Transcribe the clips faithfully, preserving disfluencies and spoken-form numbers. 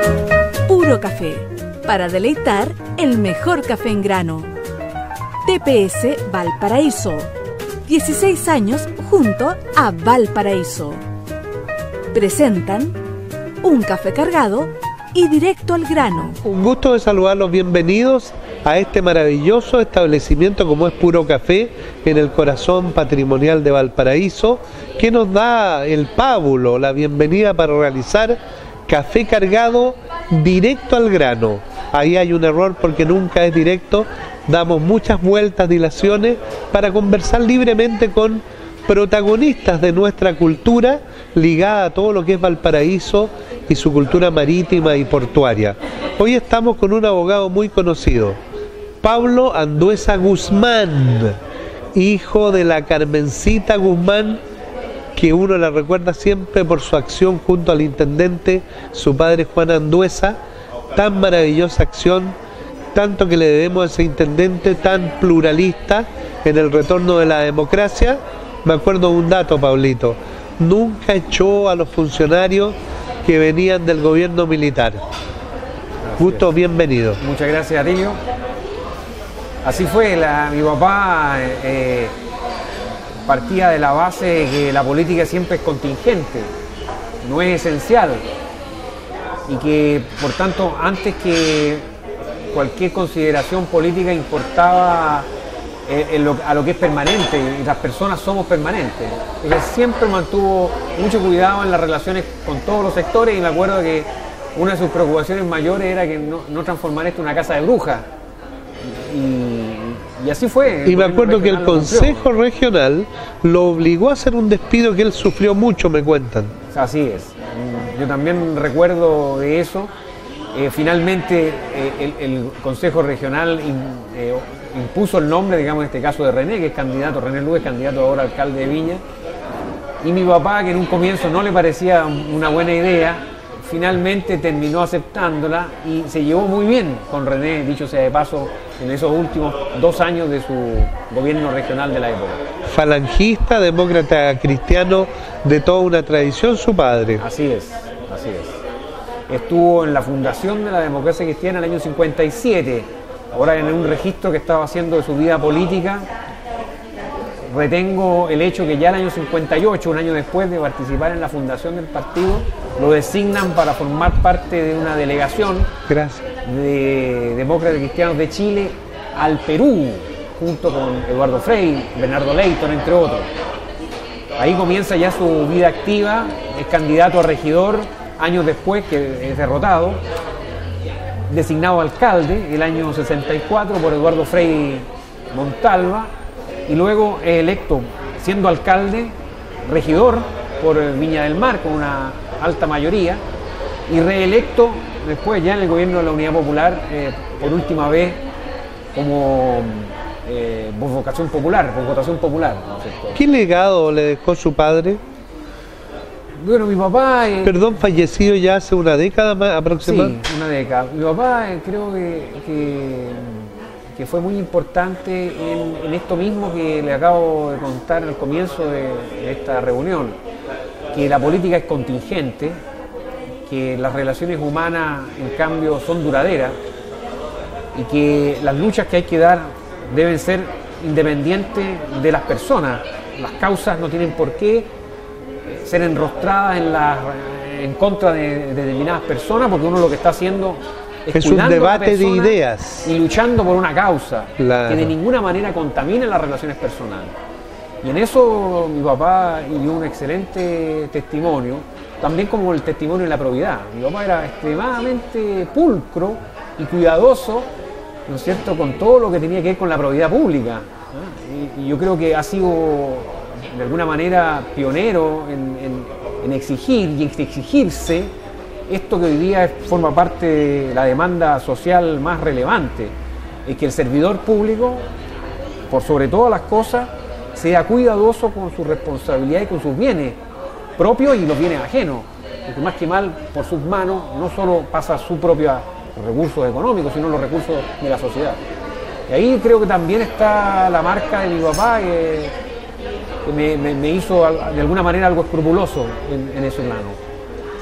Puro Café, para deleitar el mejor café en grano. T P S Valparaíso, dieciséis años junto a Valparaíso. Presentan un café cargado y directo al grano. Un gusto de saludarlos, bienvenidos a este maravilloso establecimiento como es Puro Café en el corazón patrimonial de Valparaíso, que nos da el pábulo, la bienvenida para realizar café cargado directo al grano. Ahí hay un error porque nunca es directo, damos muchas vueltas, dilaciones para conversar libremente con protagonistas de nuestra cultura ligada a todo lo que es Valparaíso y su cultura marítima y portuaria. Hoy estamos con un abogado muy conocido, Pablo Andueza Guzmán, hijo de la Carmencita Guzmán, que uno la recuerda siempre por su acción junto al intendente, su padre Juan Andueza, tan maravillosa acción, tanto que le debemos a ese intendente tan pluralista en el retorno de la democracia. Me acuerdo de un dato, Pablito, nunca echó a los funcionarios que venían del gobierno militar. Gracias. Gusto, bienvenido. Muchas gracias, Atilio. Así fue, la, mi papá eh, partía de la base de que la política siempre es contingente, no es esencial, y que por tanto antes que cualquier consideración política importaba eh, en lo, a lo que es permanente, y las personas somos permanentes. Ella siempre mantuvo mucho cuidado en las relaciones con todos los sectores, y me acuerdo que una de sus preocupaciones mayores era que no, no transformar esto en una casa de brujas. Y, y así fue. Y me acuerdo que el Consejo Regional lo obligó a hacer un despido que él sufrió mucho, me cuentan. Así es. Yo también recuerdo de eso. Eh, finalmente eh, el, el Consejo Regional in, eh, impuso el nombre, digamos, en este caso de René, que es candidato, René Lugo es candidato ahora a alcalde de Viña. Y mi papá, que en un comienzo no le parecía una buena idea, finalmente terminó aceptándola y se llevó muy bien con René, dicho sea de paso, en esos últimos dos años de su gobierno regional de la época. Falangista, demócrata cristiano de toda una tradición, su padre. Así es, así es. Estuvo en la fundación de la democracia cristiana en el año cincuenta y siete, ahora en un registro que estaba haciendo de su vida política. Retengo el hecho que ya en el año cincuenta y ocho, un año después de participar en la fundación del partido, lo designan para formar parte de una delegación Gracias. de demócratas cristianos de Chile al Perú, junto con Eduardo Frei, Bernardo Leighton, entre otros. Ahí comienza ya su vida activa, es candidato a regidor, años después que es derrotado, designado alcalde el año sesenta y cuatro por Eduardo Frei Montalva, y luego es electo, siendo alcalde, regidor por Viña del Mar con una alta mayoría, y reelecto después ya en el gobierno de la Unidad Popular, eh, por última vez como eh, por vocación popular, por votación popular, ¿no es cierto? ¿Qué legado le dejó su padre? Bueno, mi papá... Eh, Perdón, fallecido ya hace una década más aproximadamente. Sí, una década. Mi papá eh, creo que, que, que fue muy importante en, en esto mismo que le acabo de contar al comienzo de, de esta reunión, que la política es contingente, que las relaciones humanas en cambio son duraderas y que las luchas que hay que dar deben ser independientes de las personas. Las causas no tienen por qué ser enrostradas en, la, en contra de, de determinadas personas, porque uno lo que está haciendo es, es un debate de ideas y luchando por una causa, claro, que de ninguna manera contamine las relaciones personales. Y en eso mi papá dio un excelente testimonio, también como el testimonio de la probidad. Mi papá era extremadamente pulcro y cuidadoso, ¿no es cierto?, con todo lo que tenía que ver con la probidad pública, ¿no? Y, y yo creo que ha sido de alguna manera pionero en, en, en exigir y en exigirse esto que hoy día forma parte de la demanda social más relevante, es que el servidor público, por sobre todas las cosas, sea cuidadoso con su responsabilidad y con sus bienes propios y los bienes ajenos, porque más que mal por sus manos no solo pasa su propio recursos económicos, sino los recursos de la sociedad. Y ahí creo que también está la marca de mi papá, que, que me, me, me hizo de alguna manera algo escrupuloso en, en ese plano.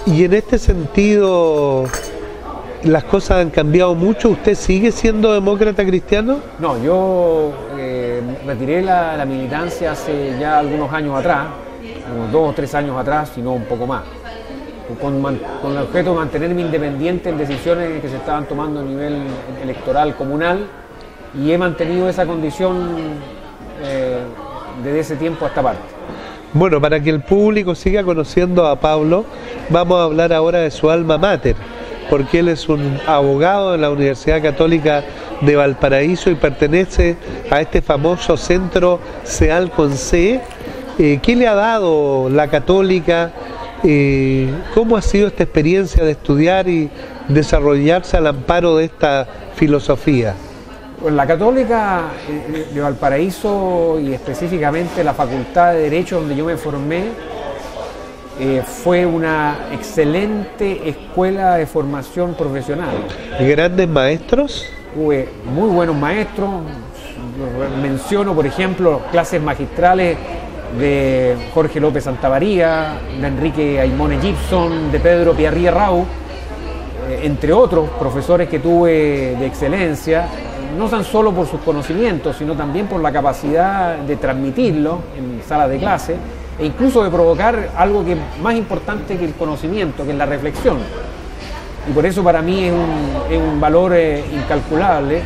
Y en este sentido, las cosas han cambiado mucho. ¿Usted sigue siendo demócrata cristiano? No, yo eh, retiré la, la militancia hace ya algunos años atrás, unos dos o tres años atrás, si no un poco más, con, man, con el objeto de mantenerme independiente en decisiones que se estaban tomando a nivel electoral comunal, y he mantenido esa condición eh, desde ese tiempo a esta parte. Bueno, para que el público siga conociendo a Pablo, vamos a hablar ahora de su alma mater, porque él es un abogado de la Universidad Católica de Valparaíso y pertenece a este famoso centro CEAL con C. Eh, ¿Qué le ha dado la Católica? Eh, ¿Cómo ha sido esta experiencia de estudiar y desarrollarse al amparo de esta filosofía? Pues la Católica de Valparaíso, y específicamente la Facultad de Derecho donde yo me formé, eh, fue una excelente escuela de formación profesional. ¿Grandes maestros? Tuve muy buenos maestros. Menciono, por ejemplo, clases magistrales de Jorge López Santavaría, de Enrique Aymone Gibson, de Pedro Piarría Rau, eh, entre otros profesores que tuve de excelencia, no tan solo por sus conocimientos, sino también por la capacidad de transmitirlo en salas de clase, e incluso de provocar algo que es más importante que el conocimiento, que es la reflexión. Y por eso para mí es un, es un valor eh, incalculable,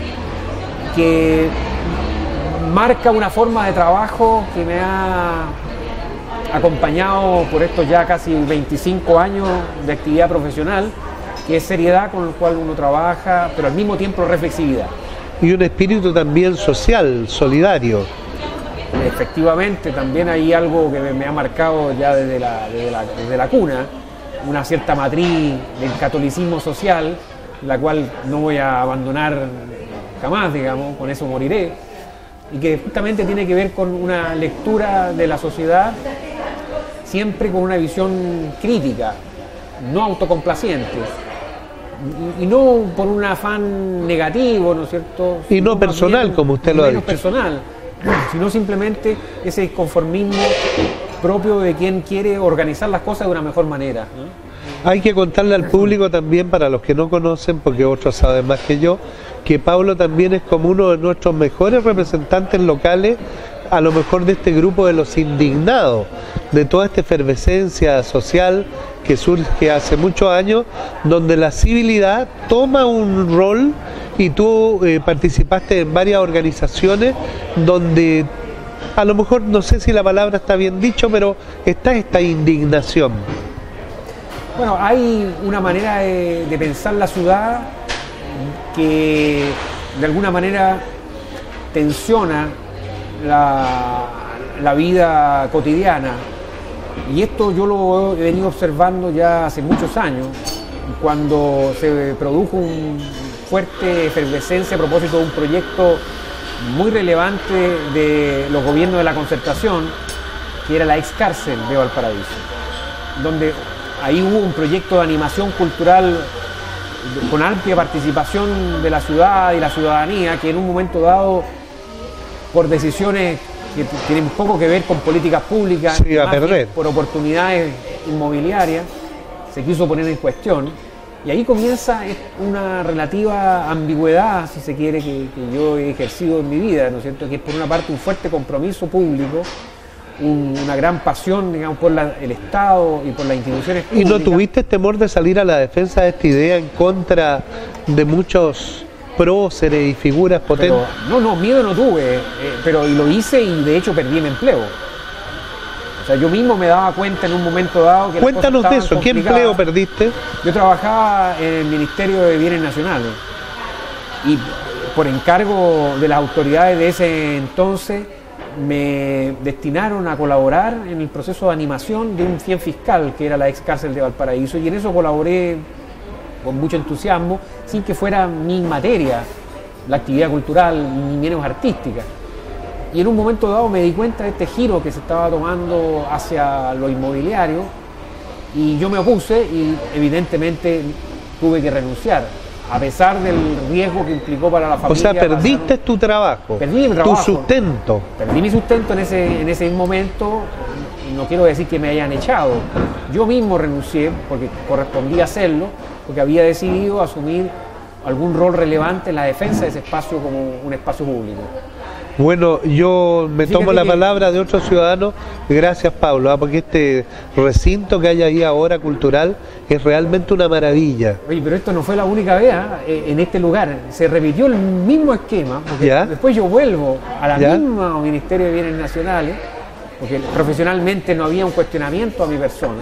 que marca una forma de trabajo que me ha acompañado por estos ya casi veinticinco años de actividad profesional, que es seriedad con la cual uno trabaja, pero al mismo tiempo reflexividad. Y un espíritu también social, solidario. Efectivamente, también hay algo que me ha marcado ya desde la, desde la, desde la cuna, una cierta matriz del catolicismo social, la cual no voy a abandonar jamás, digamos, con eso moriré, y que justamente tiene que ver con una lectura de la sociedad siempre con una visión crítica, no autocomplaciente. Y, y no por un afán negativo, ¿no es cierto? Y no personal, bien, como usted lo ha dicho. personal, sino simplemente ese disconformismo propio de quien quiere organizar las cosas de una mejor manera, ¿no? Hay que contarle al público también, para los que no conocen, porque otros saben más que yo, que Pablo también es como uno de nuestros mejores representantes locales, a lo mejor de este grupo de los indignados, de toda esta efervescencia social que surge hace muchos años, donde la civilidad toma un rol, y tú eh, participaste en varias organizaciones donde, a lo mejor, no sé si la palabra está bien dicho, pero está esta indignación. Bueno, hay una manera de, de pensar la ciudad que de alguna manera tensiona la, la vida cotidiana, y esto yo lo he venido observando ya hace muchos años, cuando se produjo una fuerte efervescencia a propósito de un proyecto muy relevante de los gobiernos de la Concertación, que era la ex cárcel de Valparaíso, donde ahí hubo un proyecto de animación cultural con amplia participación de la ciudad y la ciudadanía, que en un momento dado, por decisiones que tienen poco que ver con políticas públicas, sí, a perder. por oportunidades inmobiliarias, se quiso poner en cuestión. Y ahí comienza una relativa ambigüedad, si se quiere, que, que yo he ejercido en mi vida, ¿no es cierto? Que es por una parte un fuerte compromiso público, un, una gran pasión, digamos, por la, el Estado y por las instituciones públicas. ¿Y no tuviste temor de salir a la defensa de esta idea en contra de muchos próceres y figuras potentes? Pero, no, no, miedo no tuve, eh, pero y lo hice, y de hecho perdí mi empleo. O sea, yo mismo me daba cuenta en un momento dado que Cuéntanos de eso, ¿qué empleo perdiste? Yo trabajaba en el Ministerio de Bienes Nacionales, y por encargo de las autoridades de ese entonces me destinaron a colaborar en el proceso de animación de un bien fiscal que era la ex cárcel de Valparaíso, y en eso colaboré con mucho entusiasmo, sin que fuera mi materia la actividad cultural ni menos artística. Y en un momento dado me di cuenta de este giro que se estaba tomando hacia lo inmobiliario, y yo me opuse, y evidentemente tuve que renunciar, a pesar del riesgo que implicó para la familia. O sea, perdiste tu trabajo, perdí mi trabajo, tu sustento. Perdí mi sustento en ese, en ese momento, no quiero decir que me hayan echado, yo mismo renuncié porque correspondía hacerlo, porque había decidido asumir algún rol relevante en la defensa de ese espacio como un espacio público. Bueno, yo me Fíjate tomo la que... palabra de otros ciudadanos, gracias Pablo, ¿ah? Porque este recinto que hay ahí ahora cultural es realmente una maravilla. Oye, pero esto no fue la única vez ¿eh? en este lugar, se repitió el mismo esquema, porque ¿Ya? después yo vuelvo a la ¿Ya? misma Ministerio de Bienes Nacionales, porque profesionalmente no había un cuestionamiento a mi persona,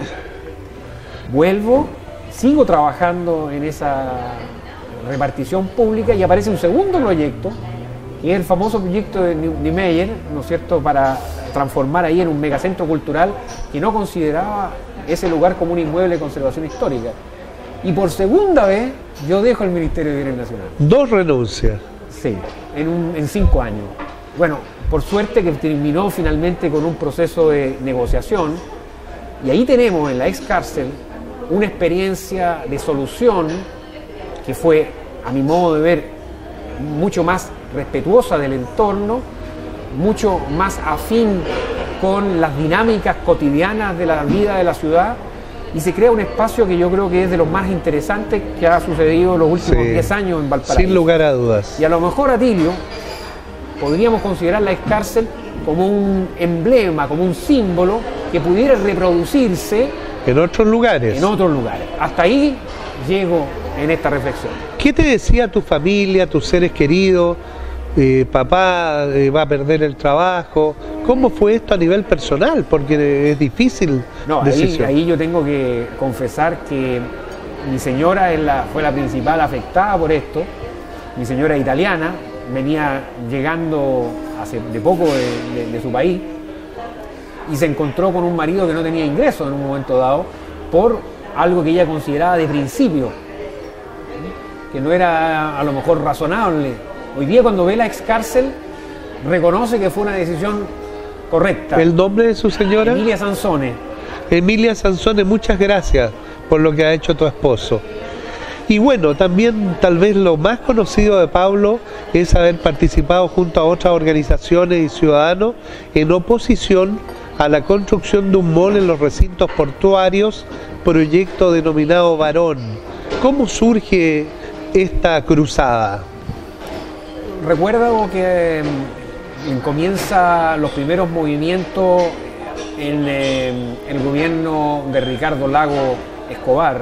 vuelvo, sigo trabajando en esa repartición pública y aparece un segundo proyecto, que es el famoso proyecto de Niemeyer, ¿no es cierto?, para transformar ahí en un megacentro cultural que no consideraba ese lugar como un inmueble de conservación histórica. Y por segunda vez yo dejo el Ministerio de Bienes Nacionales. Dos renuncias. Sí, en, un, en cinco años. Bueno, por suerte que terminó finalmente con un proceso de negociación y ahí tenemos en la ex cárcel una experiencia de solución que fue, a mi modo de ver, mucho más respetuosa del entorno, mucho más afín con las dinámicas cotidianas de la vida de la ciudad y se crea un espacio que yo creo que es de los más interesantes que ha sucedido en los últimos Sí, diez años en Valparaíso. sin lugar a dudas. Y a lo mejor, Atilio, podríamos considerar la ex cárcel como un emblema, como un símbolo que pudiera reproducirse En otros lugares. en otros lugares. Hasta ahí llego en esta reflexión. ¿Qué te decía tu familia, tus seres queridos? Eh, papá eh, va a perder el trabajo. ¿Cómo fue esto a nivel personal? Porque es difícil No, ahí, decisión. ahí yo tengo que confesar que mi señora es la, fue la principal afectada por esto. Mi señora es italiana, venía llegando hace de poco de, de, de su país y se encontró con un marido que no tenía ingresos en un momento dado por algo que ella consideraba de principio, que no era a lo mejor razonable. Hoy día cuando ve la ex cárcel reconoce que fue una decisión correcta. ¿El nombre de su señora? Emilia Sansone. Emilia Sansone, muchas gracias por lo que ha hecho tu esposo. Y bueno, también tal vez lo más conocido de Pablo es haber participado junto a otras organizaciones y ciudadanos en oposición a la construcción de un mall en los recintos portuarios, proyecto denominado Varón. ¿Cómo surge esta cruzada? Recuerdo que eh, comienza los primeros movimientos en eh, el gobierno de Ricardo Lago Escobar,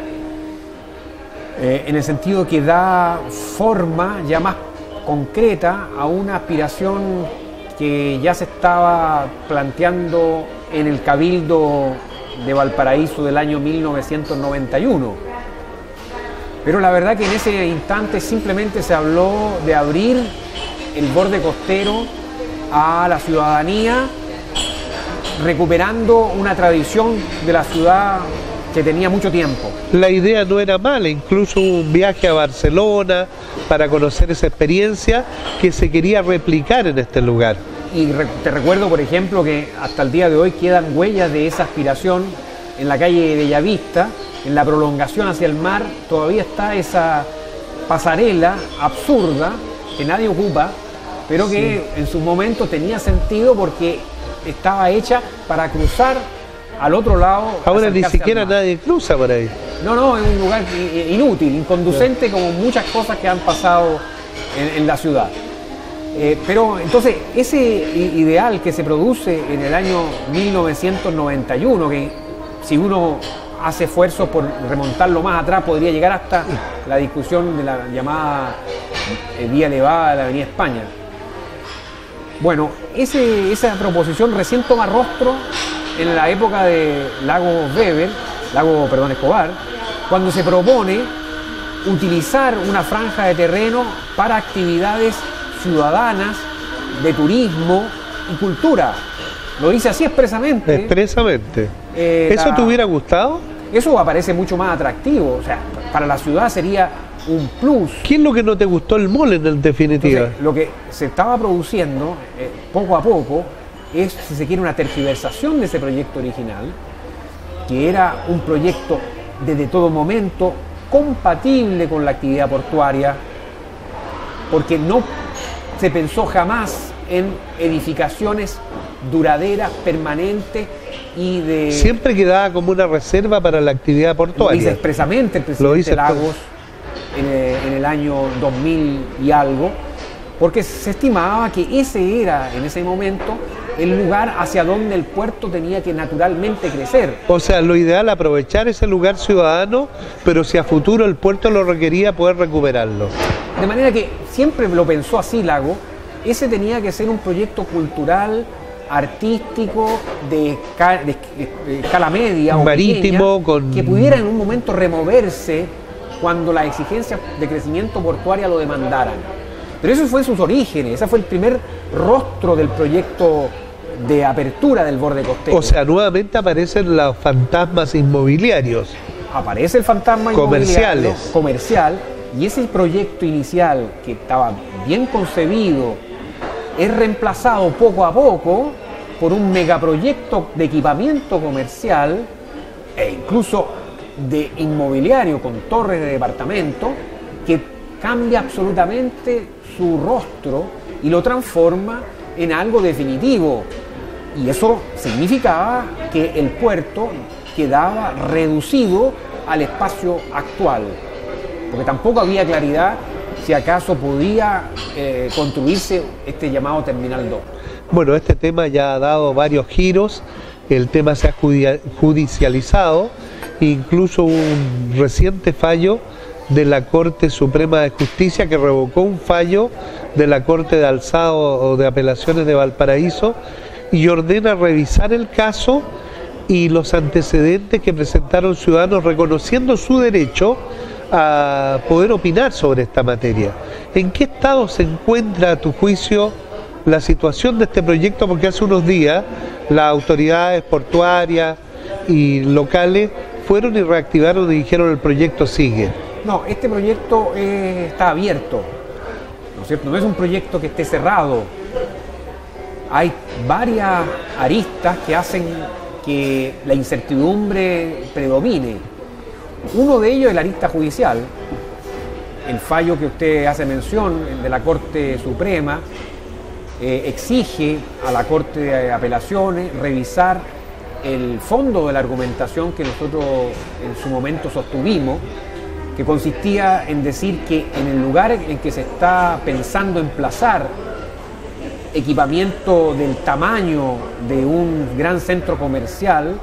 eh, en el sentido que da forma ya más concreta a una aspiración que ya se estaba planteando en el Cabildo de Valparaíso del año mil novecientos noventa y uno. Pero la verdad que en ese instante simplemente se habló de abrir el borde costero a la ciudadanía, recuperando una tradición de la ciudad que tenía mucho tiempo. La idea no era mala, incluso hubo un viaje a Barcelona para conocer esa experiencia que se quería replicar en este lugar. Y re- te recuerdo, por ejemplo, que hasta el día de hoy quedan huellas de esa aspiración en la calle de Bellavista, en la prolongación hacia el mar, todavía está esa pasarela absurda que nadie ocupa, pero que sí, en su momento tenía sentido porque estaba hecha para cruzar al otro lado. Ahora ni siquiera nadie cruza por ahí. No, no, es un lugar inútil, inconducente, sí, como muchas cosas que han pasado en, en la ciudad. Eh, pero entonces ese ideal que se produce en el año mil novecientos noventa y uno, que si uno hace esfuerzos por remontarlo más atrás podría llegar hasta la discusión de la llamada eh, vía elevada de la Avenida España. Bueno, ese, esa proposición recién toma rostro en la época de Lago Weber, Lago, perdón, Escobar, cuando se propone utilizar una franja de terreno para actividades ciudadanas, de turismo y cultura. Lo dice así expresamente. Expresamente. Eh, ¿Eso la, te hubiera gustado? Eso aparece mucho más atractivo. O sea, para la ciudad sería un plus. ¿Qué es lo que no te gustó el mall en definitiva? Entonces, lo que se estaba produciendo eh, poco a poco es, si se quiere, una tergiversación de ese proyecto original, que era un proyecto desde todo momento compatible con la actividad portuaria, porque no se pensó jamás en edificaciones duraderas, permanentes, y de... Siempre quedaba como una reserva para la actividad portuaria. Lo dice expresamente el presidente dice Lagos en el, en el año dos mil y algo, porque se estimaba que ese era en ese momento el lugar hacia donde el puerto tenía que naturalmente crecer. O sea, lo ideal aprovechar ese lugar ciudadano, pero si a futuro el puerto lo requería, poder recuperarlo. De manera que siempre lo pensó así Lago, ese tenía que ser un proyecto cultural, artístico, de, esca de, de escala media o marítimo, pequeña, con... que pudiera en un momento removerse cuando las exigencias de crecimiento portuaria lo demandaran. Pero eso fue en sus orígenes, ese fue el primer rostro del proyecto de apertura del borde costero. O sea, nuevamente aparecen los fantasmas inmobiliarios. Aparece el fantasma comerciales. comercial, y ese proyecto inicial que estaba bien concebido es reemplazado poco a poco por un megaproyecto de equipamiento comercial e incluso de inmobiliario con torres de departamento que cambia absolutamente su rostro y lo transforma en algo definitivo. Y eso significaba que el puerto quedaba reducido al espacio actual, porque tampoco había claridad si acaso podía eh, construirse este llamado Terminal dos. Bueno, este tema ya ha dado varios giros, el tema se ha judicializado, incluso un reciente fallo de la Corte Suprema de Justicia que revocó un fallo de la Corte de Alzado o de Apelaciones de Valparaíso y ordena revisar el caso y los antecedentes que presentaron ciudadanos reconociendo su derecho a poder opinar sobre esta materia. ¿En qué estado se encuentra, a tu juicio, la situación de este proyecto? Porque hace unos días las autoridades portuarias y locales fueron y reactivaron y dijeron el proyecto sigue. No, este proyecto eh, está abierto, ¿no es cierto? No es un proyecto que esté cerrado. Hay varias aristas que hacen que la incertidumbre predomine. Uno de ellos es la arista judicial. El fallo que usted hace mención, el de la Corte Suprema, eh, exige a la Corte de Apelaciones revisar el fondo de la argumentación que nosotros en su momento sostuvimos, que consistía en decir que en el lugar en que se está pensando emplazar equipamiento del tamaño de un gran centro comercial,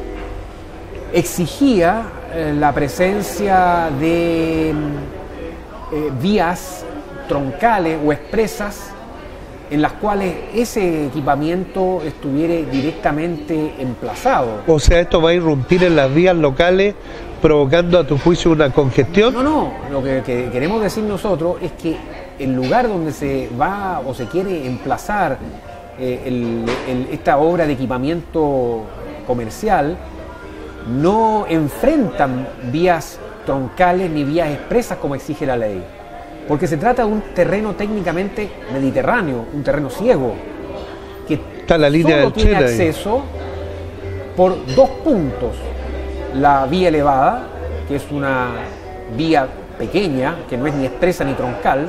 exigía eh, la presencia de eh, vías troncales o expresas en las cuales ese equipamiento estuviera directamente emplazado. O sea, esto va a irrumpir en las vías locales, provocando, a tu juicio, una congestión. No, no, lo que, que queremos decir nosotros es que el lugar donde se va o se quiere emplazar eh, el, el, esta obra de equipamiento comercial no enfrentan vías troncales ni vías expresas como exige la ley, porque se trata de un terreno técnicamente mediterráneo, un terreno ciego, que está la línea solo del tiene Chile acceso por dos puntos: la vía elevada, que es una vía pequeña, que no es ni expresa ni troncal,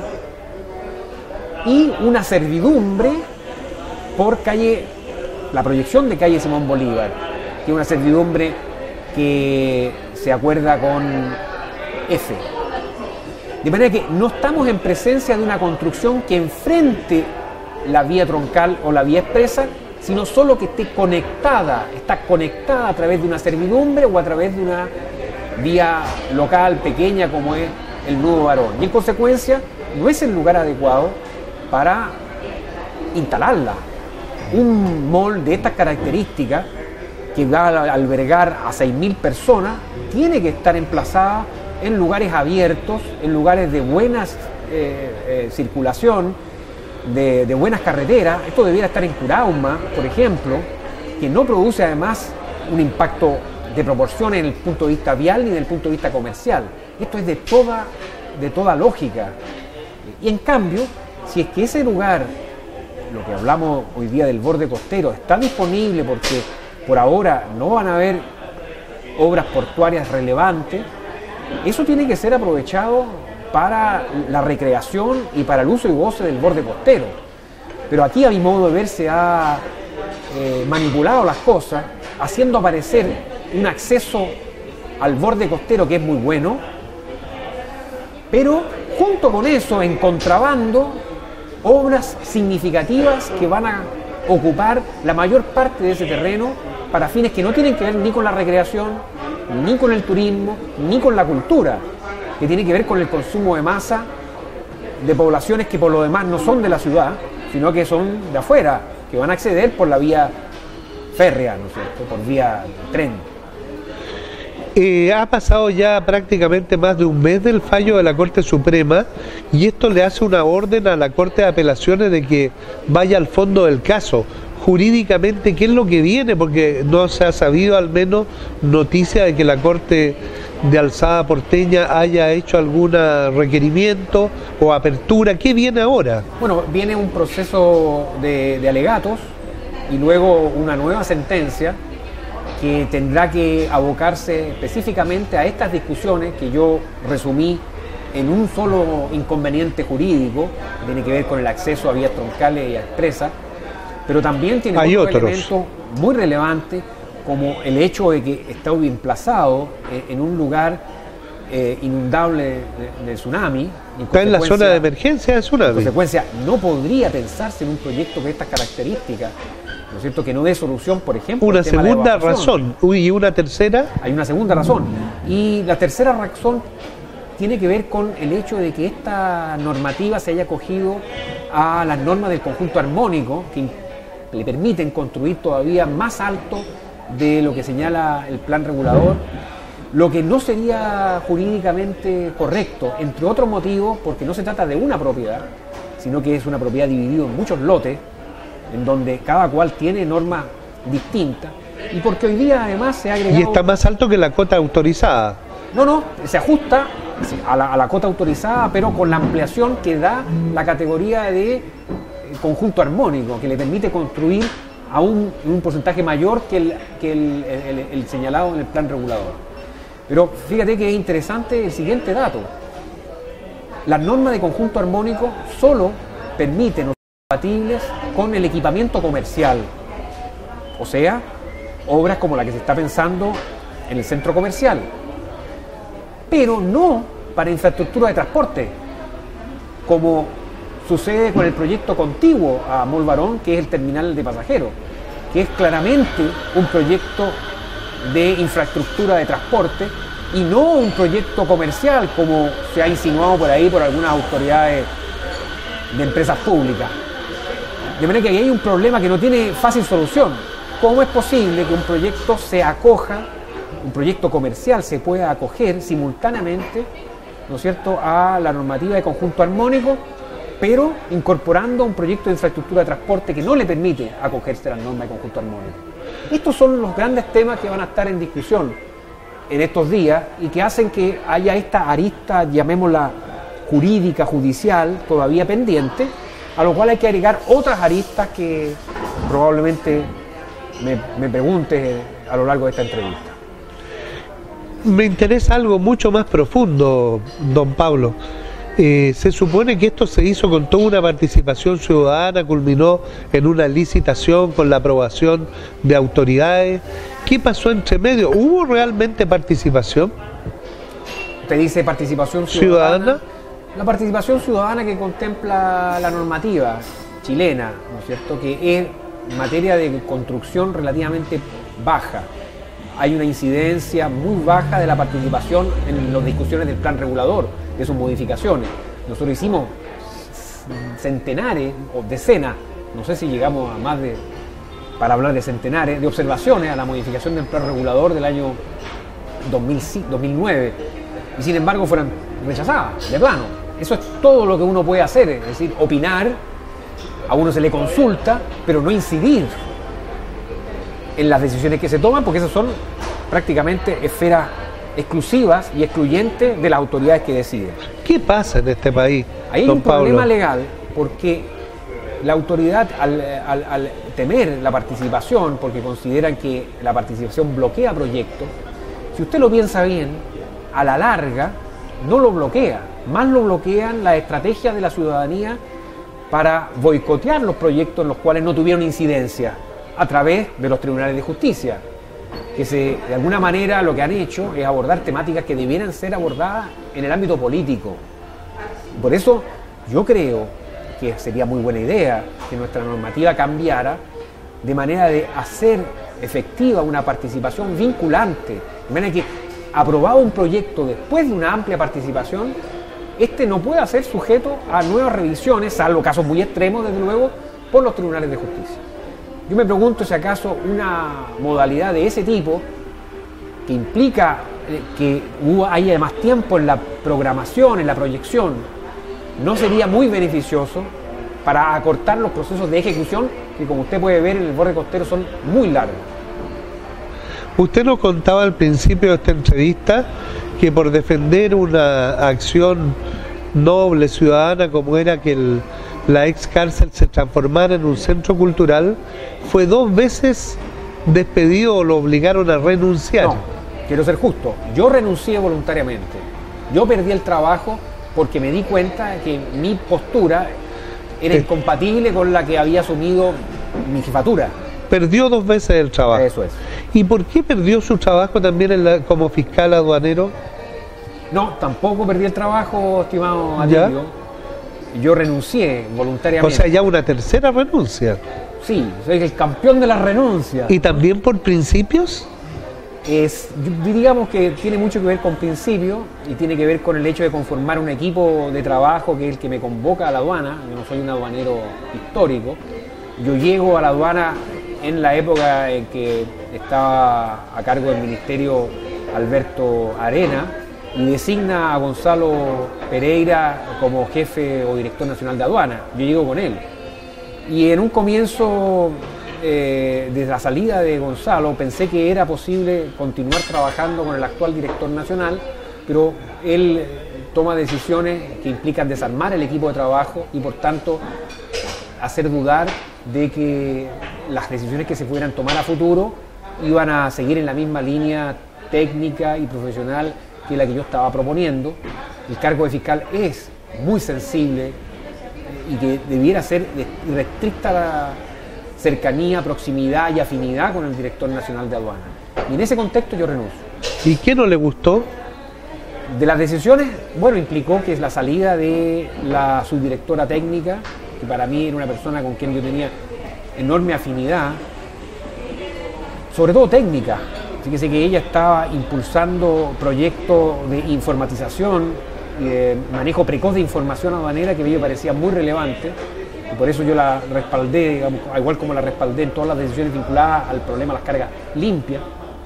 y una servidumbre por calle, la proyección de calle Simón Bolívar, que es una servidumbre que se acuerda con F. De manera que no estamos en presencia de una construcción que enfrente la vía troncal o la vía expresa, sino solo que esté conectada, está conectada a través de una servidumbre o a través de una vía local pequeña como es el Nudo Barón. Y en consecuencia no es el lugar adecuado para instalarla. Un mall de estas características, que va a albergar a seis mil personas, tiene que estar emplazada en lugares abiertos, en lugares de buena eh, eh, circulación, de, de buenas carreteras. Esto debiera estar en Curauma, por ejemplo, que no produce además un impacto de proporciones en el punto de vista vial ni del punto de vista comercial. Esto es de toda, de toda lógica. Y en cambio, si es que ese lugar, lo que hablamos hoy día del borde costero, está disponible porque por ahora no van a haber obras portuarias relevantes, eso tiene que ser aprovechado para la recreación y para el uso y goce del borde costero. Pero aquí, a mi modo de ver, se ha eh, manipulado las cosas, haciendo aparecer un acceso al borde costero que es muy bueno, pero junto con eso, en contrabando, obras significativas que van a ocupar la mayor parte de ese terreno para fines que no tienen que ver ni con la recreación, ni con el turismo, ni con la cultura, que tiene que ver con el consumo de masa de poblaciones que por lo demás no son de la ciudad, sino que son de afuera, que van a acceder por la vía férrea, ¿no es cierto?, por vía tren. Eh, ha pasado ya prácticamente más de un mes del fallo de la Corte Suprema y esto le hace una orden a la Corte de Apelaciones de que vaya al fondo del caso. Jurídicamente, ¿qué es lo que viene? Porque no se ha sabido al menos noticia de que la Corte de Alzada porteña haya hecho algún requerimiento o apertura. ¿Qué viene ahora? Bueno, viene un proceso de, de alegatos y luego una nueva sentencia que tendrá que abocarse específicamente a estas discusiones que yo resumí en un solo inconveniente jurídico, que tiene que ver con el acceso a vías troncales y a expresas, pero también tiene Hay otro otros. elemento muy relevante, como el hecho de que está emplazado en un lugar eh, inundable de, de tsunami. Está en la zona de emergencia de En tsunami. consecuencia, no podría pensarse en un proyecto de estas características, ¿no es cierto?, que no dé solución, por ejemplo, Una al tema de la segunda evacuación. razón. Uy, y una tercera. Hay una segunda razón. Y la tercera razón tiene que ver con el hecho de que esta normativa se haya acogido a las normas del conjunto armónico, que le permiten construir todavía más alto de lo que señala el plan regulador, lo que no sería jurídicamente correcto, entre otros motivos, porque no se trata de una propiedad, sino que es una propiedad dividida en muchos lotes, en donde cada cual tiene normas distintas, y porque hoy día además se ha agregado... Y está más alto que la cota autorizada. No, no, se ajusta a la, a la cota autorizada, pero con la ampliación que da la categoría de conjunto armónico, que le permite construir a un, un porcentaje mayor que, el, que el, el, el señalado en el plan regulador. Pero fíjate que es interesante el siguiente dato. Las normas de conjunto armónico solo permiten compatibles con el equipamiento comercial, o sea, obras como la que se está pensando en el centro comercial, pero no para infraestructura de transporte, como sucede con el proyecto contiguo a Mall Barón, que es el terminal de pasajeros, que es claramente un proyecto de infraestructura de transporte y no un proyecto comercial como se ha insinuado por ahí por algunas autoridades de empresas públicas. De manera que ahí hay un problema que no tiene fácil solución. ¿Cómo es posible que un proyecto se acoja, un proyecto comercial se pueda acoger simultáneamente, ¿no es cierto?, a la normativa de conjunto armónico, pero incorporando un proyecto de infraestructura de transporte que no le permite acogerse a la norma de conjunto armónico? Estos son los grandes temas que van a estar en discusión en estos días y que hacen que haya esta arista, llamémosla jurídica, judicial, todavía pendiente, a lo cual hay que agregar otras aristas que probablemente me, me preguntes a lo largo de esta entrevista. Me interesa algo mucho más profundo, don Pablo. Eh, se supone que esto se hizo con toda una participación ciudadana, culminó en una licitación con la aprobación de autoridades. ¿Qué pasó entre medio? ¿Hubo realmente participación? ¿Te dice participación ciudadana? ¿Ciudadana? La participación ciudadana que contempla la normativa chilena, ¿no es cierto?, que es en materia de construcción relativamente baja. Hay una incidencia muy baja de la participación en las discusiones del plan regulador, de sus modificaciones. Nosotros hicimos centenares o decenas, no sé si llegamos a más de, para hablar de centenares, de observaciones a la modificación del plan regulador del año dos mil nueve, y sin embargo fueron rechazadas de plano. Eso es todo lo que uno puede hacer, es decir, opinar, a uno se le consulta, pero no incidir en las decisiones que se toman, porque esas son prácticamente esferas exclusivas y excluyentes de las autoridades que deciden. ¿Qué pasa en este país, Ahí hay don un problema Pablo? legal, porque la autoridad, al, al, al temer la participación, porque consideran que la participación bloquea proyectos, si usted lo piensa bien, a la larga no lo bloquea, más lo bloquean las estrategias de la ciudadanía para boicotear los proyectos en los cuales no tuvieron incidencia. a través de los tribunales de justicia, que se, de alguna manera lo que han hecho es abordar temáticas que debieran ser abordadas en el ámbito político. Por eso yo creo que sería muy buena idea que nuestra normativa cambiara de manera de hacer efectiva una participación vinculante, de manera que, aprobado un proyecto después de una amplia participación, este no pueda ser sujeto a nuevas revisiones, salvo casos muy extremos, desde luego, por los tribunales de justicia. Yo me pregunto si acaso una modalidad de ese tipo, que implica que haya más tiempo en la programación, en la proyección, no sería muy beneficioso para acortar los procesos de ejecución, que como usted puede ver en el borde costero son muy largos. Usted nos contaba al principio de esta entrevista que por defender una acción noble, ciudadana, como era que el, la ex cárcel se transformara en un centro cultural, fue dos veces despedido o lo obligaron a renunciar. No, quiero ser justo, yo renuncié voluntariamente. Yo perdí el trabajo porque me di cuenta de que mi postura era incompatible con la que había asumido mi jefatura. Perdió dos veces el trabajo. Eso es. ¿Y por qué perdió su trabajo también en la, como fiscal aduanero? No, tampoco perdí el trabajo, estimado Adilio. Yo renuncié voluntariamente. O sea, ya una tercera renuncia. Sí, soy el campeón de las renuncias. ¿Y también por principios? Es, digamos que tiene mucho que ver con principios y tiene que ver con el hecho de conformar un equipo de trabajo que es el que me convoca a la aduana. Yo no soy un aduanero histórico. Yo llego a la aduana en la época en que estaba a cargo del ministerio Alberto Arena y designa a Gonzalo Pereira como jefe o director nacional de aduana. Yo llego con él. Y en un comienzo, eh, desde la salida de Gonzalo, pensé que era posible continuar trabajando con el actual director nacional, pero él toma decisiones que implican desarmar el equipo de trabajo y por tanto hacer dudar de que las decisiones que se pudieran tomar a futuro iban a seguir en la misma línea técnica y profesional que la que yo estaba proponiendo. El cargo de fiscal es muy sensible y que debiera ser restricta la cercanía, proximidad y afinidad con el director nacional de aduana. Y en ese contexto yo renuncio. ¿Y qué no le gustó? De las decisiones, bueno, implicó que es la salida de la subdirectora técnica, que para mí era una persona con quien yo tenía enorme afinidad, sobre todo técnica. Fíjese que ella estaba impulsando proyectos de informatización y de manejo precoz de información aduanera que a mí me parecía muy relevante y por eso yo la respaldé, digamos, igual como la respaldé en todas las decisiones vinculadas al problema de las cargas limpias.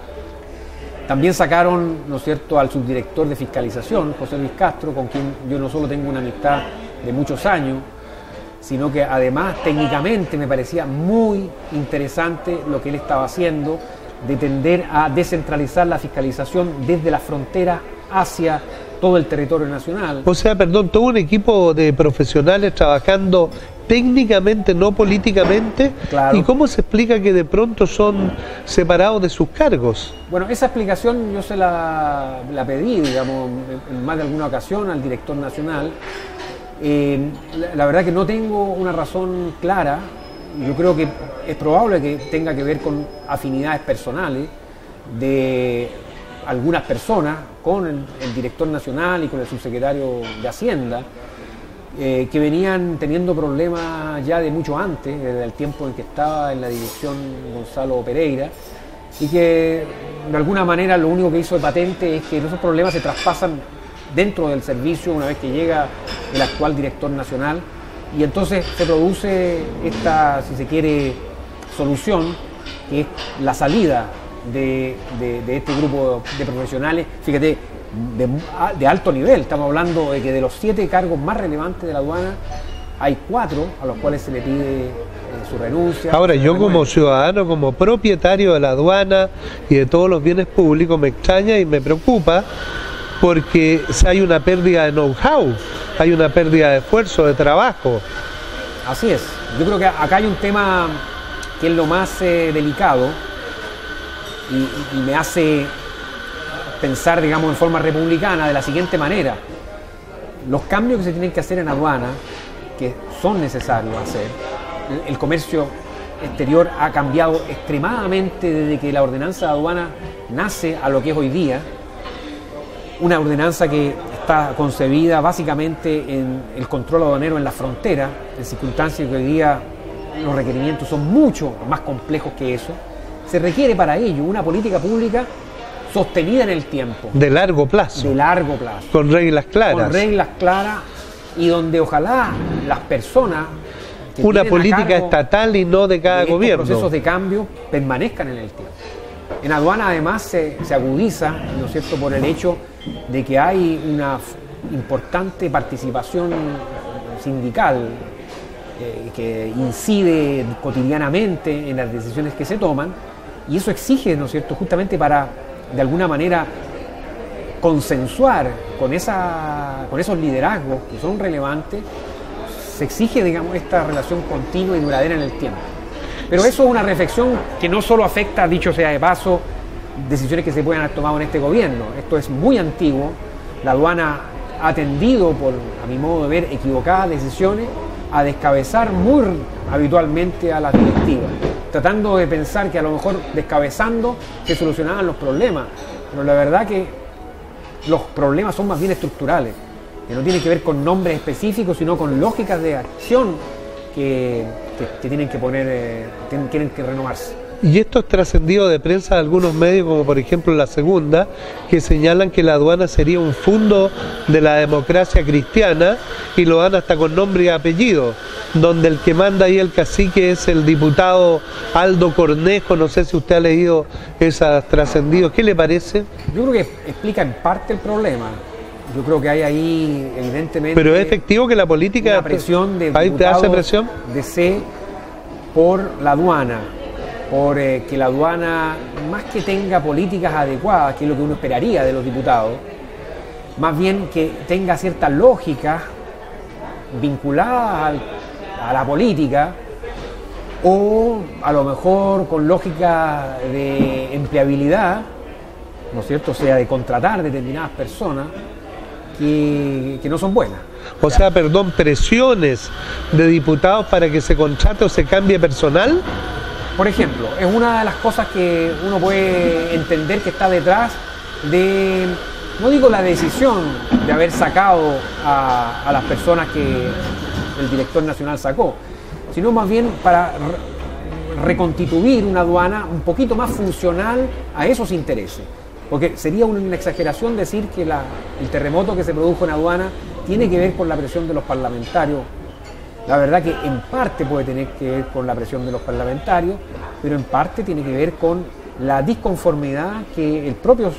También sacaron, ¿no es cierto?, al subdirector de fiscalización, José Luis Castro, con quien yo no solo tengo una amistad de muchos años, sino que además técnicamente me parecía muy interesante lo que él estaba haciendo, de tender a descentralizar la fiscalización desde la frontera hacia todo el territorio nacional. O sea, perdón, todo un equipo de profesionales trabajando técnicamente, no políticamente. Claro. ¿Y cómo se explica que de pronto son separados de sus cargos? Bueno, esa explicación yo se la, la pedí, digamos, en más de alguna ocasión al director nacional. Eh, la, la verdad que no tengo una razón clara. Yo creo que es probable que tenga que ver con afinidades personales de algunas personas con el, el director nacional y con el subsecretario de Hacienda, eh, que venían teniendo problemas ya de mucho antes, desde el tiempo en que estaba en la dirección Gonzalo Pereira, y que de alguna manera lo único que hizo de patente es que esos problemas se traspasan dentro del servicio una vez que llega el actual director nacional. Y entonces se produce esta, si se quiere, solución, que es la salida de, de, de este grupo de profesionales, fíjate, de, de alto nivel. Estamos hablando de que de los siete cargos más relevantes de la aduana, hay cuatro a los cuales se le pide eh, su renuncia. Ahora, yo como ciudadano, como propietario de la aduana y de todos los bienes públicos, me extraña y me preocupa, porque hay una pérdida de know-how, hay una pérdida de esfuerzo, de trabajo. Así es. Yo creo que acá hay un tema que es lo más eh, delicado y, y me hace pensar, digamos, en forma republicana de la siguiente manera. Los cambios que se tienen que hacer en aduana, que son necesarios hacer, el, el comercio exterior ha cambiado extremadamente desde que la ordenanza de aduana nace a lo que es hoy día. Una ordenanza que está concebida básicamente en el control aduanero en la frontera, en circunstancias que hoy día los requerimientos son mucho más complejos que eso. Se requiere para ello una política pública sostenida en el tiempo. De largo plazo. De largo plazo. Con reglas claras. Con reglas claras y donde ojalá las personas que una política a cargo estatal y no de cada de gobierno. Los procesos de cambio permanezcan en el tiempo. En aduana además se, se agudiza, ¿no es cierto?, por el hecho de que hay una importante participación sindical eh, que incide cotidianamente en las decisiones que se toman, y eso exige, ¿no es cierto?, justamente para de alguna manera consensuar con, esa, con esos liderazgos que son relevantes, se exige, digamos, esta relación continua y duradera en el tiempo. Pero eso es una reflexión que no solo afecta, dicho sea de paso, decisiones que se pueden haber tomado en este gobierno. Esto es muy antiguo. La aduana ha tendido, por, a mi modo de ver, equivocadas decisiones, a descabezar muy habitualmente a las directivas, tratando de pensar que a lo mejor descabezando se solucionaban los problemas. Pero la verdad que los problemas son más bien estructurales, que no tienen que ver con nombres específicos, sino con lógicas de acción que, que, que tienen que poner, eh, tienen, tienen que renovarse. Y esto es trascendido de prensa de algunos medios, como por ejemplo La Segunda, que señalan que la aduana sería un fundo de la democracia cristiana, y lo dan hasta con nombre y apellido, donde el que manda ahí el cacique es el diputado Aldo Cornejo. No sé si usted ha leído esos trascendidos. ¿Qué le parece? Yo creo que explica en parte el problema. Yo creo que hay ahí, evidentemente... Pero es efectivo que la política... Una presión de ¿ahí te hace presión? De C por la aduana, por eh, que la aduana, más que tenga políticas adecuadas, que es lo que uno esperaría de los diputados, más bien que tenga cierta lógica vinculada al, a la política, o a lo mejor con lógica de empleabilidad, ¿no es cierto?, o sea, de contratar determinadas personas que, que no son buenas. O sea, perdón, presiones de diputados para que se contrate o se cambie personal. Por ejemplo, es una de las cosas que uno puede entender que está detrás de, no digo la decisión de haber sacado a, a las personas que el director nacional sacó, sino más bien para re reconstituir una aduana un poquito más funcional a esos intereses. Porque sería una exageración decir que la, el terremoto que se produjo en aduana tiene que ver con la presión de los parlamentarios. La verdad que en parte puede tener que ver con la presión de los parlamentarios, pero en parte tiene que ver con la disconformidad que el propio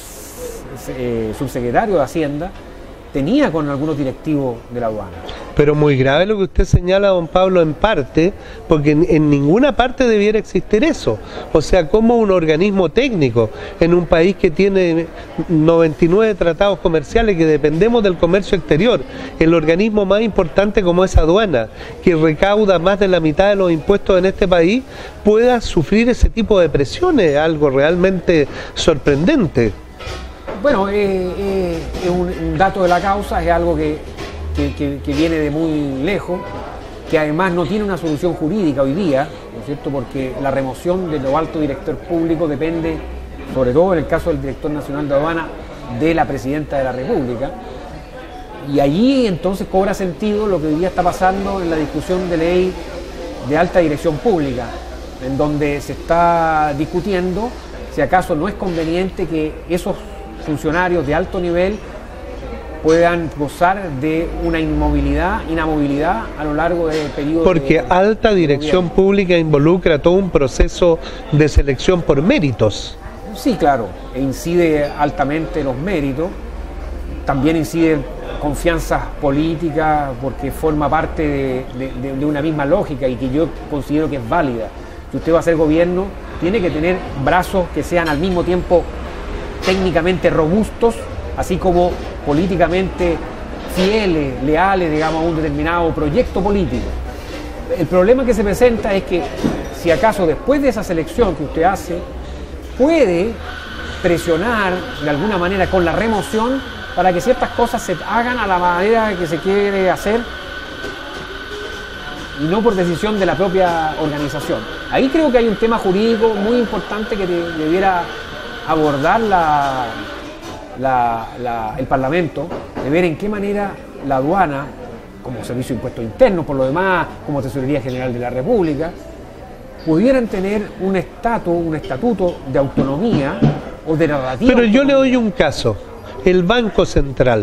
eh, subsecretario de Hacienda tenía con algunos directivos de la aduana. Pero muy grave lo que usted señala, don Pablo, en parte, porque en, en ninguna parte debiera existir eso. O sea, como un organismo técnico en un país que tiene noventa y nueve tratados comerciales, que dependemos del comercio exterior, el organismo más importante como es aduana, que recauda más de la mitad de los impuestos en este país, pueda sufrir ese tipo de presiones, algo realmente sorprendente. Bueno, eh, eh, es un, un dato de la causa, es algo que, que, que, que viene de muy lejos, que además no tiene una solución jurídica hoy día, ¿no es cierto?, porque la remoción de los altos directores públicos depende, sobre todo en el caso del director nacional de aduana, de la presidenta de la República, y allí entonces cobra sentido lo que hoy día está pasando en la discusión de ley de alta dirección pública, en donde se está discutiendo si acaso no es conveniente que esos funcionarios de alto nivel puedan gozar de una inmovilidad, inamovilidad a lo largo del periodo. Porque de, alta dirección de pública involucra todo un proceso de selección por méritos. Sí, claro, e incide altamente los méritos, también incide confianzas políticas, porque forma parte de, de, de una misma lógica y que yo considero que es válida. Si usted va a hacer gobierno, tiene que tener brazos que sean al mismo tiempo técnicamente robustos, así como políticamente fieles, leales, digamos, a un determinado proyecto político. El problema que se presenta es que si acaso después de esa selección que usted hace, puede presionar de alguna manera con la remoción para que ciertas cosas se hagan a la manera que se quiere hacer, y no por decisión de la propia organización. Ahí creo que hay un tema jurídico muy importante que de, debiera abordar la, la, la, el Parlamento, de ver en qué manera la aduana, como Servicio de Impuestos Internos, por lo demás, como Tesorería General de la República, pudieran tener un estatus, un estatuto de autonomía o de narrativa. Pero yo le doy un caso, el Banco Central.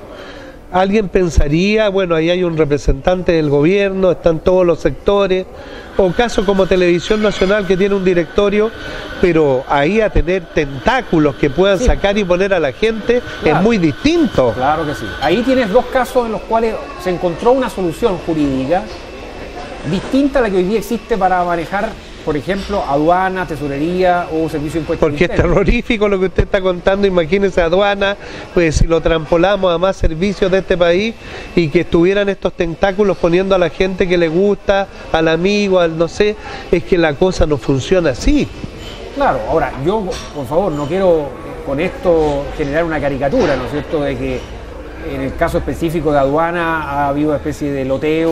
Alguien pensaría, bueno, ahí hay un representante del gobierno, están todos los sectores, o caso como Televisión Nacional que tiene un directorio, pero ahí a tener tentáculos que puedan sí. sacar y poner a la gente claro. es muy distinto. Claro que sí. Ahí tienes dos casos en los cuales se encontró una solución jurídica distinta a la que hoy día existe para manejar, por ejemplo, aduana, tesorería o servicio de impuestos Porque internos. Es terrorífico lo que usted está contando, imagínese aduana, pues si lo trampolamos a más servicios de este país y que estuvieran estos tentáculos poniendo a la gente que le gusta, al amigo, al no sé, es que la cosa no funciona así. Claro, ahora yo, por favor, no quiero con esto generar una caricatura, ¿no es cierto?, de que en el caso específico de aduana ha habido una especie de loteo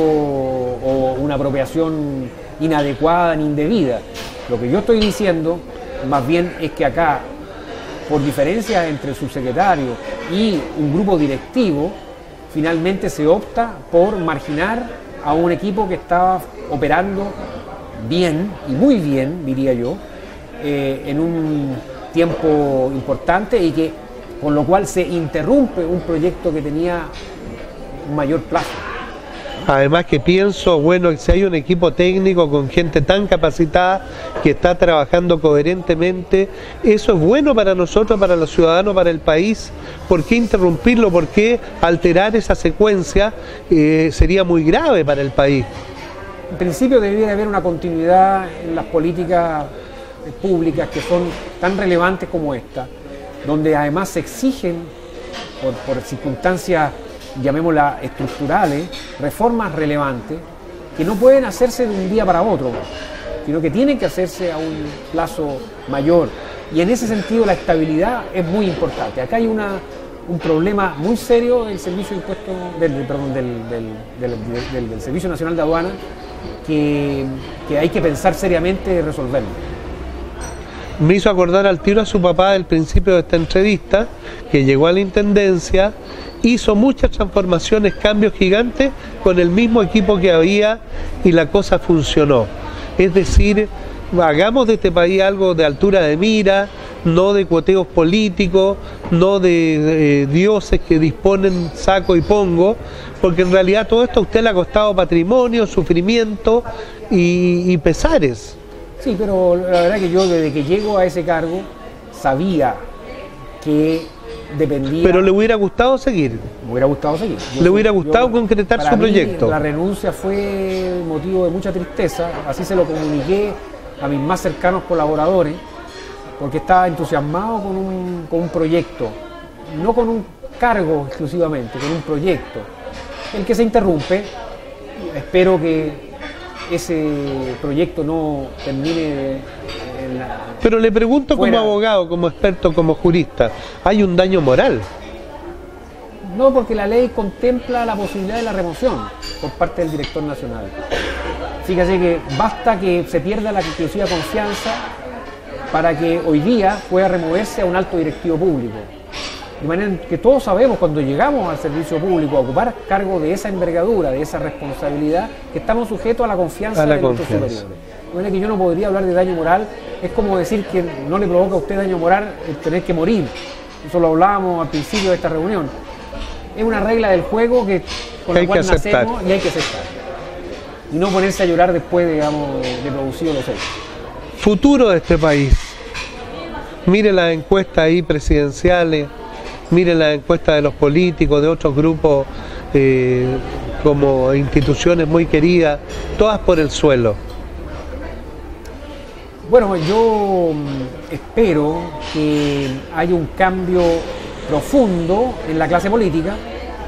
o una apropiación inadecuada ni indebida. Lo que yo estoy diciendo más bien es que acá, por diferencias entre el subsecretario y un grupo directivo, finalmente se opta por marginar a un equipo que estaba operando bien, y muy bien, diría yo, eh, en un tiempo importante y que con lo cual se interrumpe un proyecto que tenía un mayor plazo. Además que pienso, bueno, si hay un equipo técnico con gente tan capacitada que está trabajando coherentemente, eso es bueno para nosotros, para los ciudadanos, para el país. ¿Por qué interrumpirlo? ¿Por qué alterar esa secuencia? Eh, sería muy grave para el país. En principio debería haber una continuidad en las políticas públicas que son tan relevantes como esta, donde además se exigen, por, por circunstancias, llamémoslas estructurales, reformas relevantes, que no pueden hacerse de un día para otro, sino que tienen que hacerse a un plazo mayor. Y en ese sentido la estabilidad es muy importante. Acá hay una, un problema muy serio del Servicio de Impuestos, del, perdón, del, del, del, del, del Servicio Nacional de Aduana, que, que hay que pensar seriamente resolverlo. Me hizo acordar al tiro a su papá del principio de esta entrevista, que llegó a la intendencia, hizo muchas transformaciones, cambios gigantes con el mismo equipo que había y la cosa funcionó. Es decir, hagamos de este país algo de altura de mira, no de cuoteos políticos, no de, de dioses que disponen saco y pongo, porque en realidad todo esto a usted le ha costado patrimonio, sufrimiento y, y pesares. Sí, pero la verdad que yo desde que llego a ese cargo sabía que dependía... Pero le hubiera gustado seguir. Me hubiera gustado seguir. Yo, le hubiera gustado yo, concretar su mí, proyecto. La renuncia fue motivo de mucha tristeza, así se lo comuniqué a mis más cercanos colaboradores, porque estaba entusiasmado con un, con un proyecto, no con un cargo exclusivamente, con un proyecto, el que se interrumpe. Espero que ese proyecto no termine en la... Pero le pregunto fuera. Como abogado, como experto, como jurista, ¿hay un daño moral? No, porque la ley contempla la posibilidad de la remoción por parte del director nacional. Fíjese que basta que se pierda la exclusiva confianza para que hoy día pueda removerse a un alto directivo público. De manera que todos sabemos cuando llegamos al servicio público a ocupar cargo de esa envergadura, de esa responsabilidad, que estamos sujetos a la confianza a la de nuestros superiores. De manera que yo no podría hablar de daño moral, es como decir que no le provoca a usted daño moral el tener que morir. Eso lo hablábamos al principio de esta reunión. Es una regla del juego que, con la cual nacemos y hay que aceptar. Y no ponerse a llorar después, digamos, de producido los hechos. Futuro de este país. Mire las encuestas ahí presidenciales. Miren la encuesta de los políticos, de otros grupos eh, como instituciones muy queridas, todas por el suelo. Bueno, yo espero que haya un cambio profundo en la clase política.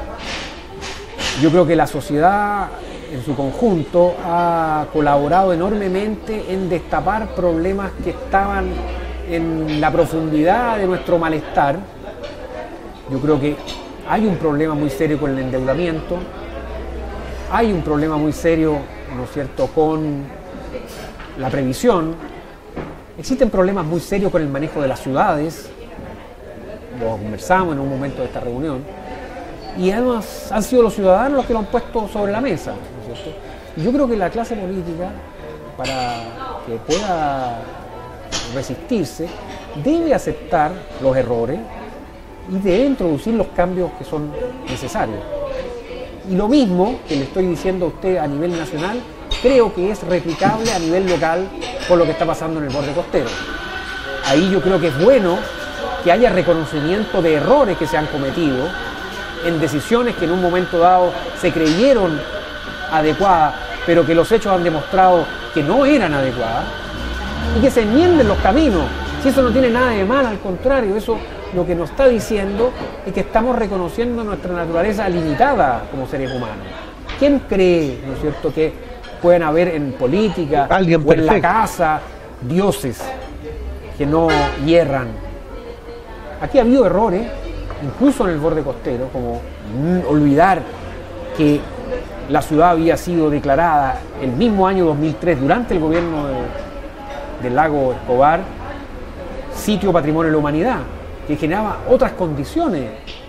Yo creo que la sociedad en su conjunto ha colaborado enormemente en destapar problemas que estaban en la profundidad de nuestro malestar. Yo creo que hay un problema muy serio con el endeudamiento, hay un problema muy serio ¿no es cierto?, con la previsión. Existen problemas muy serios con el manejo de las ciudades, lo conversamos en un momento de esta reunión, y además han sido los ciudadanos los que lo han puesto sobre la mesa, ¿no es cierto? Y yo creo que la clase política, para que pueda resistirse, debe aceptar los errores y debe introducir los cambios que son necesarios. Y lo mismo que le estoy diciendo a usted a nivel nacional, creo que es replicable a nivel local por lo que está pasando en el borde costero. Ahí yo creo que es bueno que haya reconocimiento de errores que se han cometido en decisiones que en un momento dado se creyeron adecuadas, pero que los hechos han demostrado que no eran adecuadas, y que se enmienden los caminos. Si eso no tiene nada de mal, al contrario, eso lo que nos está diciendo es que estamos reconociendo nuestra naturaleza limitada como seres humanos. ¿Quién cree, no es cierto, que pueden haber en política Alguien o en la perfecto. casa dioses que no hierran? Aquí ha habido errores, incluso en el borde costero, como mm, olvidar que la ciudad había sido declarada el mismo año dos mil tres, durante el gobierno de, del Lago Escobar, sitio patrimonio de la humanidad, que generaba otras condiciones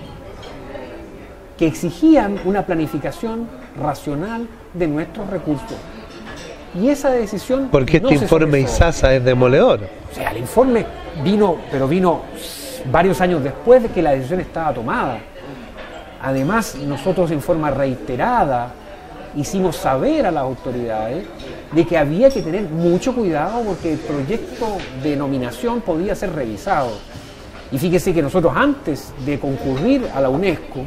que exigían una planificación racional de nuestros recursos. Y esa decisión... Porque no este se informe sopesó. Isasa es demoledor. O sea, el informe vino, pero vino varios años después de que la decisión estaba tomada. Además, nosotros en forma reiterada hicimos saber a las autoridades de que había que tener mucho cuidado porque el proyecto de nominación podía ser revisado. Y fíjese que nosotros, antes de concurrir a la UNESCO,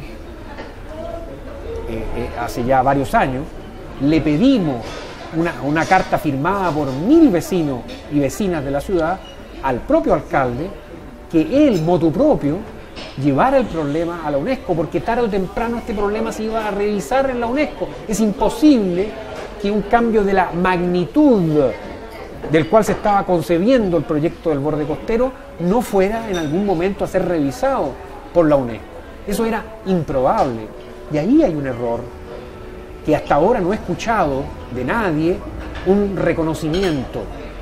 eh, eh, hace ya varios años, le pedimos una, una carta firmada por mil vecinos y vecinas de la ciudad al propio alcalde, que él, motu propio, llevara el problema a la UNESCO, porque tarde o temprano este problema se iba a revisar en la UNESCO. Es imposible que un cambio de la magnitud del cual se estaba concebiendo el proyecto del borde costero no fuera en algún momento a ser revisado por la UNESCO. Eso era improbable. Y ahí hay un error que hasta ahora no he escuchado de nadie un reconocimiento.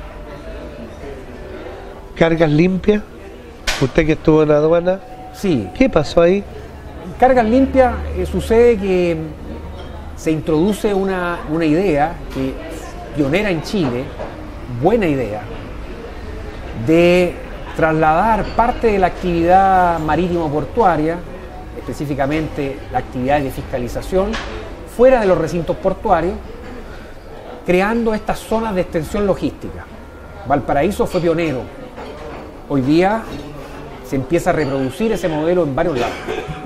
Cargas limpias, usted que estuvo en la aduana, Sí, ¿qué pasó ahí? cargas limpias, eh, sucede que se introduce una, una idea que pionera en Chile, buena idea, de trasladar parte de la actividad marítimo-portuaria, específicamente la actividad de fiscalización, fuera de los recintos portuarios, creando estas zonas de extensión logística. Valparaíso fue pionero. Hoy día se empieza a reproducir ese modelo en varios lados.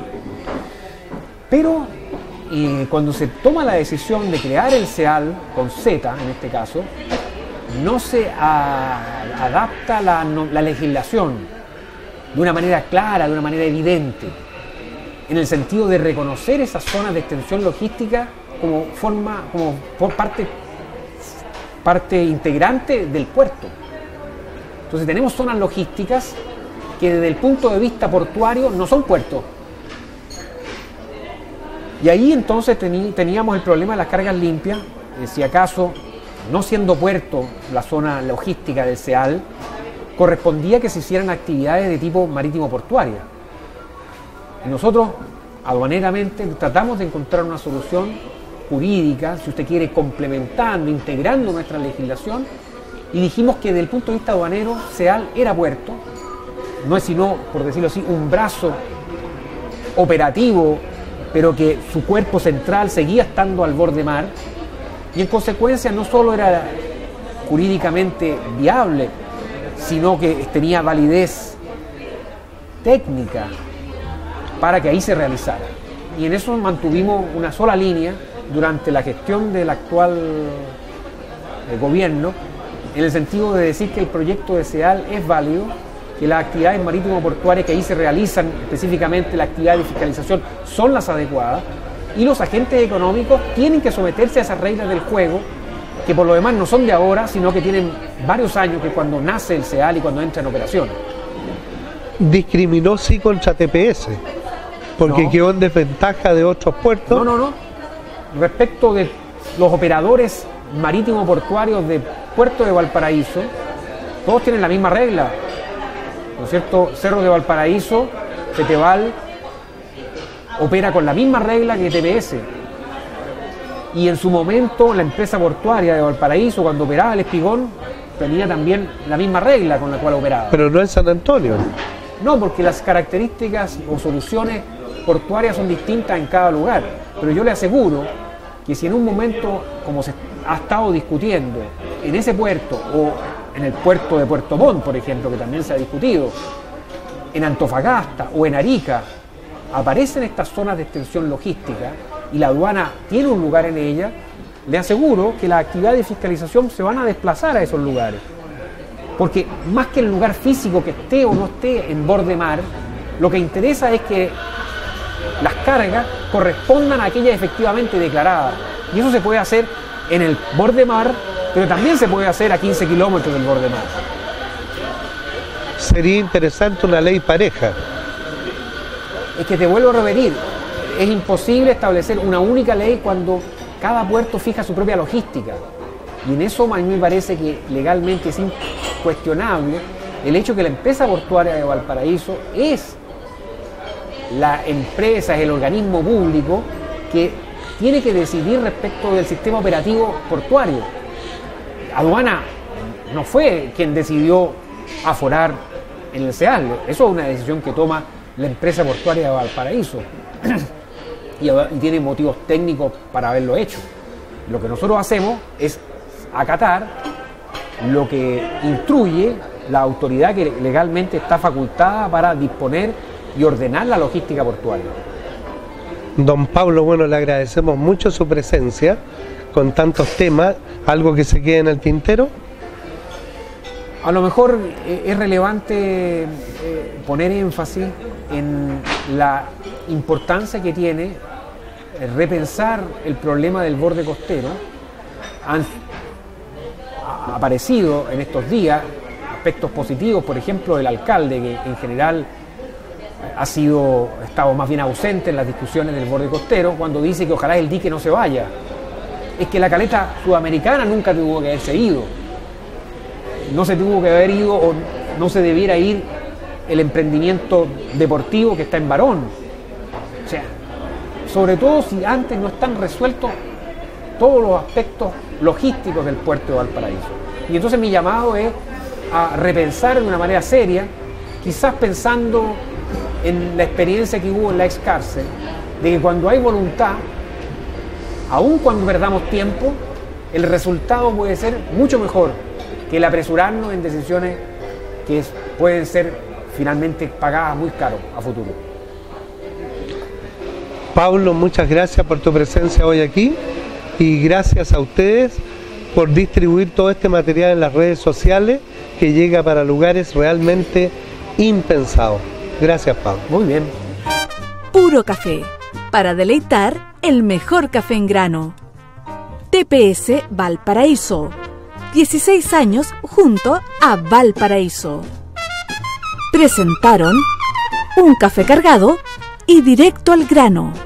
Pero eh, cuando se toma la decisión de crear el CEAL, con Z en este caso, no se a, adapta la, no, la legislación de una manera clara, de una manera evidente, en el sentido de reconocer esas zonas de extensión logística como forma, como por parte, parte integrante del puerto. Entonces tenemos zonas logísticas que desde el punto de vista portuario no son puertos. Y ahí entonces tení, teníamos el problema de las cargas limpias, eh, si acaso, no siendo puerto la zona logística del CEAL, correspondía que se hicieran actividades de tipo marítimo-portuaria. Y nosotros, aduaneramente, tratamos de encontrar una solución jurídica, si usted quiere, complementando, integrando nuestra legislación, y dijimos que desde el punto de vista aduanero, CEAL era puerto, no es sino, por decirlo así, un brazo operativo, pero que su cuerpo central seguía estando al borde mar, y en consecuencia no solo era jurídicamente viable, sino que tenía validez técnica para que ahí se realizara. Y en eso mantuvimos una sola línea durante la gestión del actual eh, gobierno, en el sentido de decir que el proyecto de CEAL es válido, que las actividades marítimo-portuarias que ahí se realizan, específicamente la actividad de fiscalización, son las adecuadas, y los agentes económicos tienen que someterse a esas reglas del juego, que por lo demás no son de ahora, sino que tienen varios años, que cuando nace el CEAL y cuando entra en operación. Discriminó sí contra T P S, porque No. quedó en desventaja de otros puertos. No, no, no. Respecto de los operadores marítimos portuarios de Puerto de Valparaíso, todos tienen la misma regla, ¿no es cierto? Cerro de Valparaíso, Peteval, opera con la misma regla que T P S. Y en su momento la empresa portuaria de Valparaíso, cuando operaba el Espigón, tenía también la misma regla con la cual operaba. Pero no en San Antonio. No, porque las características o soluciones portuarias son distintas en cada lugar. Pero yo le aseguro que si en un momento, como se ha estado discutiendo, en ese puerto o en el puerto de Puerto Montt, por ejemplo, que también se ha discutido, en Antofagasta o en Arica, aparecen estas zonas de extensión logística y la aduana tiene un lugar en ella, le aseguro que las actividades de fiscalización se van a desplazar a esos lugares. Porque más que el lugar físico que esté o no esté en borde mar, lo que interesa es que las cargas correspondan a aquellas efectivamente declaradas. Y eso se puede hacer en el borde mar, pero también se puede hacer a quince kilómetros del borde mar. Sería interesante una ley pareja. Es que te vuelvo a repetir, es imposible establecer una única ley cuando cada puerto fija su propia logística. Y en eso a mí me parece que legalmente es incuestionable el hecho que la empresa portuaria de Valparaíso es la empresa, es el organismo público que tiene que decidir respecto del sistema operativo portuario. Aduana no fue quien decidió aforar en el SEAL, eso es una decisión que toma la empresa portuaria de Valparaíso y, y tiene motivos técnicos para haberlo hecho. Lo que nosotros hacemos es acatar lo que instruye la autoridad que legalmente está facultada para disponer y ordenar la logística portuaria. Don Pablo, bueno, le agradecemos mucho su presencia con tantos temas. ¿Algo que se quede en el tintero? A lo mejor eh, es relevante eh, poner énfasis en la importancia que tiene eh, repensar el problema del borde costero. Han ha aparecido en estos días aspectos positivos, por ejemplo, el alcalde, que en general ha sido, ha estado más bien ausente en las discusiones del borde costero, cuando dice que ojalá el dique no se vaya. Es que la caleta sudamericana nunca tuvo que haberse ido. No se tuvo que haber ido o no se debiera ir el emprendimiento deportivo que está en Barón. O sea, sobre todo si antes no están resueltos todos los aspectos logísticos del puerto de Valparaíso. Y entonces mi llamado es a repensar de una manera seria, quizás pensando en la experiencia que hubo en la ex cárcel, de que cuando hay voluntad, aun cuando perdamos tiempo, el resultado puede ser mucho mejor que el apresurarnos en decisiones que pueden ser finalmente pagadas muy caro a futuro. Pablo, muchas gracias por tu presencia hoy aquí y gracias a ustedes por distribuir todo este material en las redes sociales que llega para lugares realmente impensados. Gracias, Pablo. Muy bien. Puro Café, para deleitar el mejor café en grano. T P S Valparaíso. dieciséis años junto a Valparaíso. Presentaron un café cargado y directo al grano.